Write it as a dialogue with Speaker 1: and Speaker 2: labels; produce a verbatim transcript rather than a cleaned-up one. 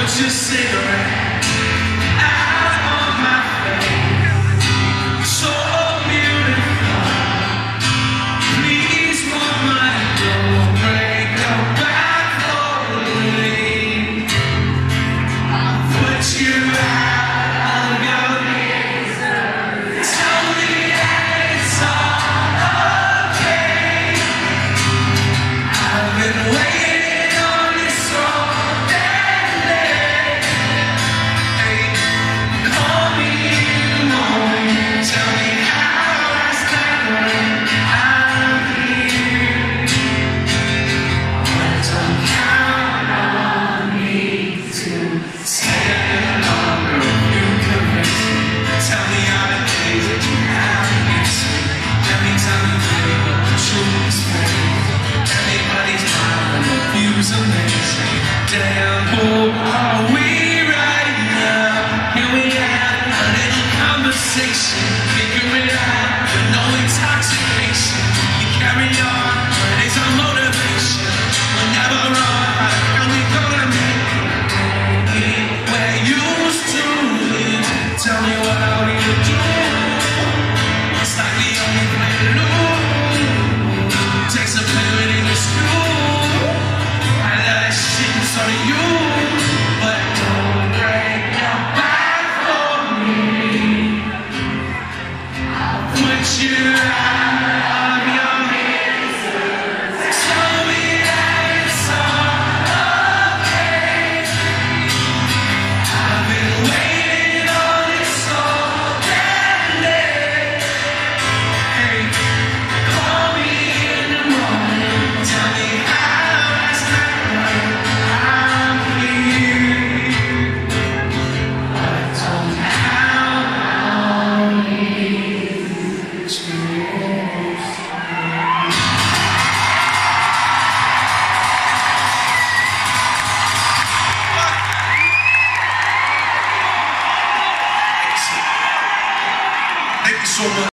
Speaker 1: Put your cigarette out on my face. So beautiful. Please, mama, don't break your back slowly. I'll put you out of your misery. Tell me that it's all okay. I've been waiting on this all day. Hey, call me in the morning. Tell me how last night went. I'm here. But don't count on me to stay longer. You convince me. Tell me all the days that you have against me. Let me tell you, baby, what the truth is, baby. Everybody's mind and the view's amazing. Damn, who are we right now? Can we have a little conversation? Figure it out with no intoxication. We carry on, but it's our motivation. We'll never run, and we gonna make it where you used to live. Tell me what are we to do? It's like the only way to lose. Takes a pivot in the school. I love that shit, so do you. But don't break your back for me. I'll put you out of your misery. Tell me that it's all okay. I've been waiting on this all day. Hey, call me in the morning. Tell me how last night went. I'm here. But don't count on me to Thank you so much.